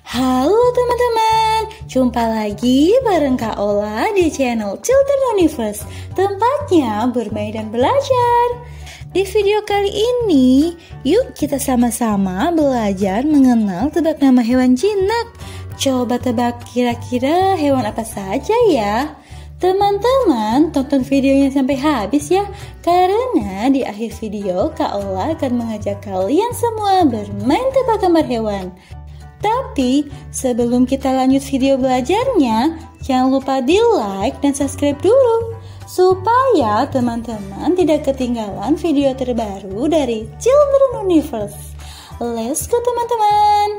Halo teman-teman, jumpa lagi bareng Kak Ola di channel Children Universe, tempatnya bermain dan belajar. Di video kali ini, yuk kita sama-sama belajar mengenal tebak nama hewan jinak. Coba tebak kira-kira hewan apa saja ya? Teman-teman, tonton videonya sampai habis ya, karena di akhir video Kak Ola akan mengajak kalian semua bermain tebak gambar hewan. Tapi sebelum kita lanjut video belajarnya, jangan lupa di like dan subscribe dulu supaya teman-teman tidak ketinggalan video terbaru dari Children Universe. Let's go teman-teman.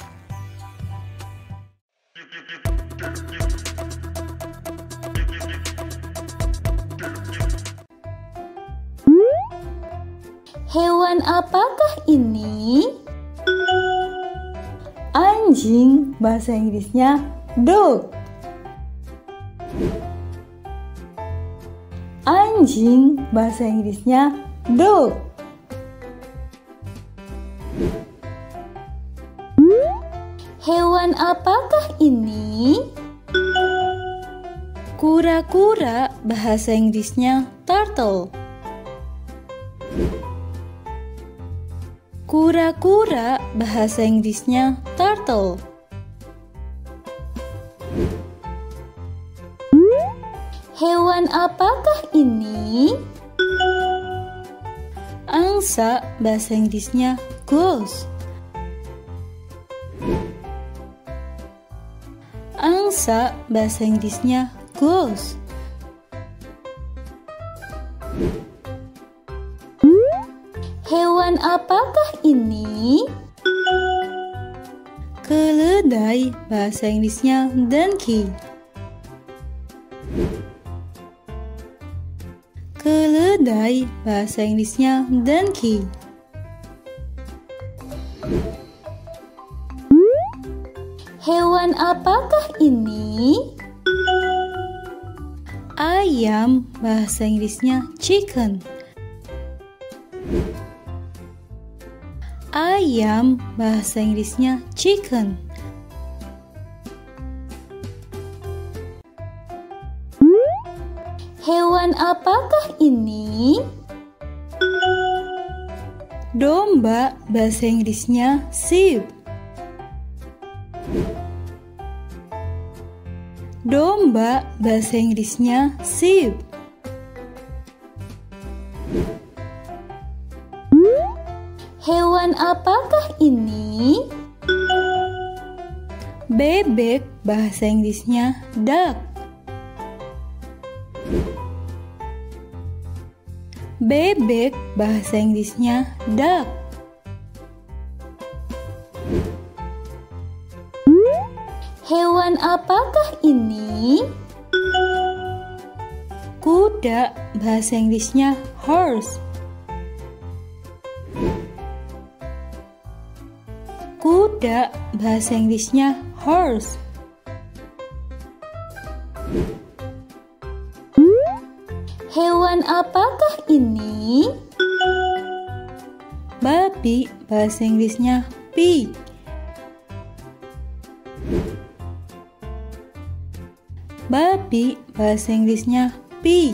Hewan apakah ini? Anjing, bahasa Inggrisnya dog. Anjing, bahasa Inggrisnya dog. Hewan apakah ini? Kura-kura, bahasa Inggrisnya turtle. Kura-kura, bahasa Inggrisnya turtle. Hewan apakah ini? Angsa, bahasa Inggrisnya goose. Angsa, bahasa Inggrisnya goose. Hewan apakah ini? Keledai, bahasa Inggrisnya donkey. Keledai, bahasa Inggrisnya donkey. Hewan apakah ini? Ayam, bahasa Inggrisnya chicken. Ayam, bahasa Inggrisnya chicken. Hewan apakah ini? Domba, bahasa Inggrisnya sheep. Domba, bahasa Inggrisnya sheep. Hewan apakah ini? Bebek, bahasa Inggrisnya duck. Bebek, bahasa Inggrisnya duck. Hewan apakah ini? Kuda, bahasa Inggrisnya horse. Kuda, bahasa Inggrisnya horse. Hewan apakah ini? Babi, bahasa Inggrisnya pig. Babi, bahasa Inggrisnya pig.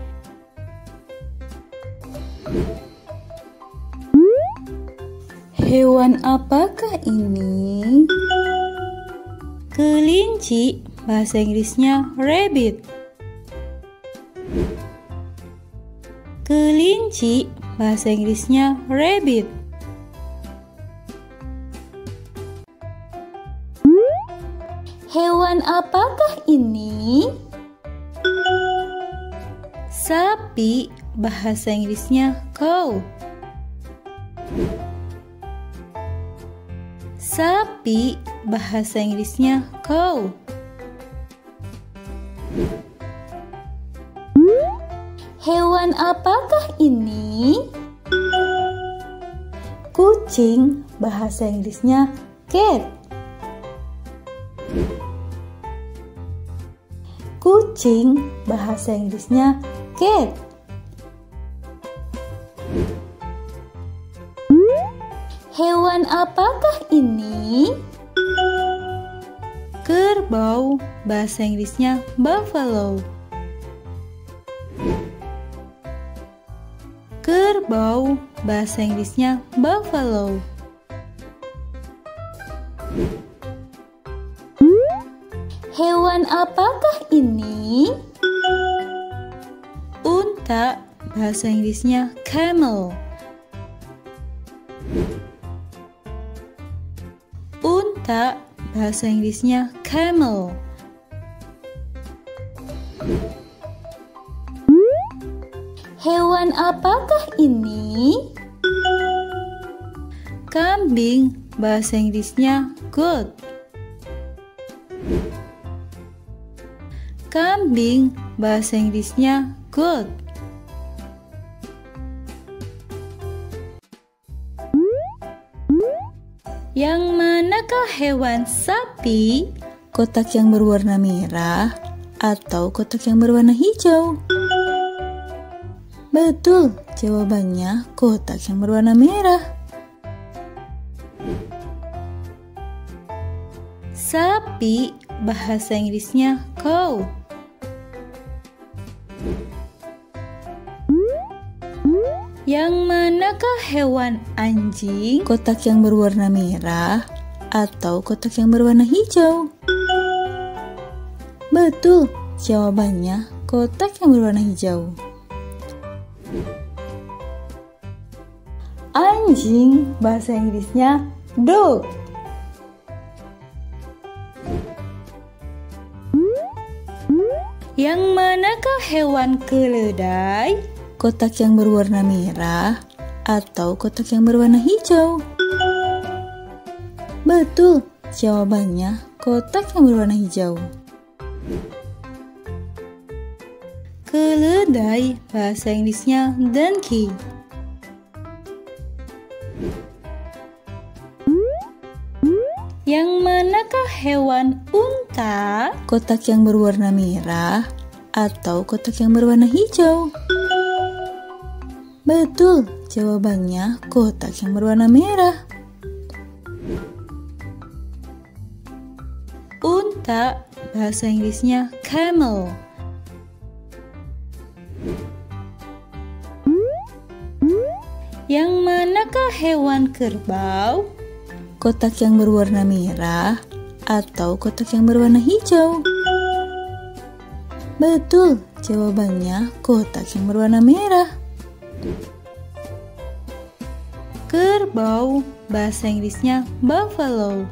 Hewan apakah ini? Kelinci, bahasa Inggrisnya rabbit. Kelinci, bahasa Inggrisnya rabbit. Hewan apakah ini? Sapi, bahasa Inggrisnya cow. Sapi, bahasa Inggrisnya cow. Hewan apakah ini? Kucing, bahasa Inggrisnya cat. Kucing, bahasa Inggrisnya cat. Hewan apakah ini? Kerbau, bahasa Inggrisnya buffalo. Kerbau, bahasa Inggrisnya buffalo. Hewan apakah ini? Unta, bahasa Inggrisnya camel. Unta, bahasa Inggrisnya camel. Hewan apakah ini? Kambing, bahasa Inggrisnya goat. Kambing, bahasa Inggrisnya goat. Yang manakah hewan sapi? Kotak yang berwarna merah atau kotak yang berwarna hijau? Betul, jawabannya kotak yang berwarna merah. Sapi, bahasa Inggrisnya cow. Yang manakah hewan anjing? Kotak yang berwarna merah atau kotak yang berwarna hijau? Betul, jawabannya kotak yang berwarna hijau. Anjing, bahasa Inggrisnya dog. Yang manakah hewan keledai? Kotak yang berwarna merah atau kotak yang berwarna hijau? Betul, jawabannya kotak yang berwarna hijau. Keledai, bahasa Inggrisnya donkey. Yang manakah hewan unta? Kotak yang berwarna merah atau kotak yang berwarna hijau? Betul, jawabannya kotak yang berwarna merah. Unta, bahasa Inggrisnya camel. Yang manakah hewan kerbau? Kotak yang berwarna merah atau kotak yang berwarna hijau? Betul, jawabannya kotak yang berwarna merah. Kerbau, bahasa Inggrisnya buffalo.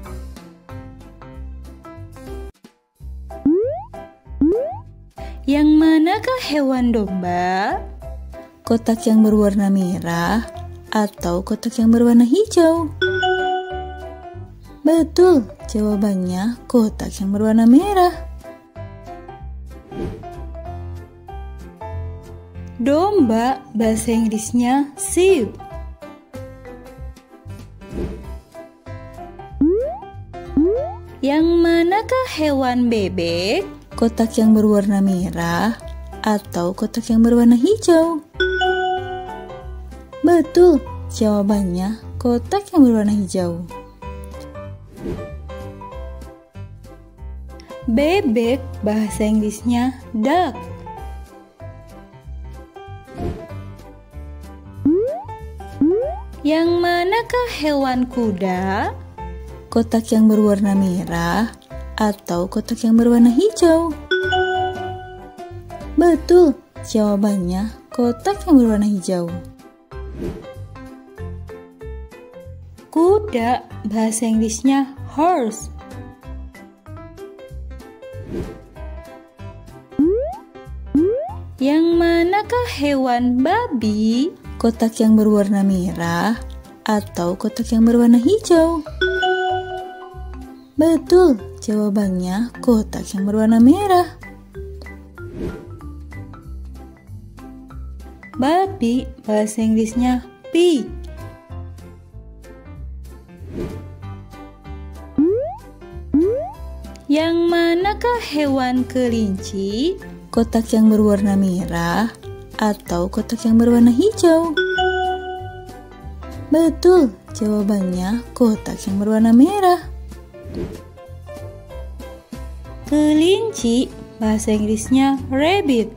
Yang manakah hewan domba? Kotak yang berwarna merah atau kotak yang berwarna hijau? Betul, jawabannya kotak yang berwarna merah. Domba, bahasa Inggrisnya sheep. Yang manakah hewan bebek? Kotak yang berwarna merah atau kotak yang berwarna hijau? Betul, jawabannya kotak yang berwarna hijau. Bebek, bahasa Inggrisnya duck. Yang manakah hewan kuda? Kotak yang berwarna merah atau kotak yang berwarna hijau? Betul, jawabannya kotak yang berwarna hijau. Kuda, bahasa Inggrisnya horse. Yang manakah hewan babi? Kotak yang berwarna merah atau kotak yang berwarna hijau? Betul, jawabannya kotak yang berwarna merah. Babi, bahasa Inggrisnya pig. Yang manakah hewan kelinci? Kotak yang berwarna merah atau kotak yang berwarna hijau? Betul, jawabannya kotak yang berwarna merah. Kelinci, bahasa Inggrisnya rabbit.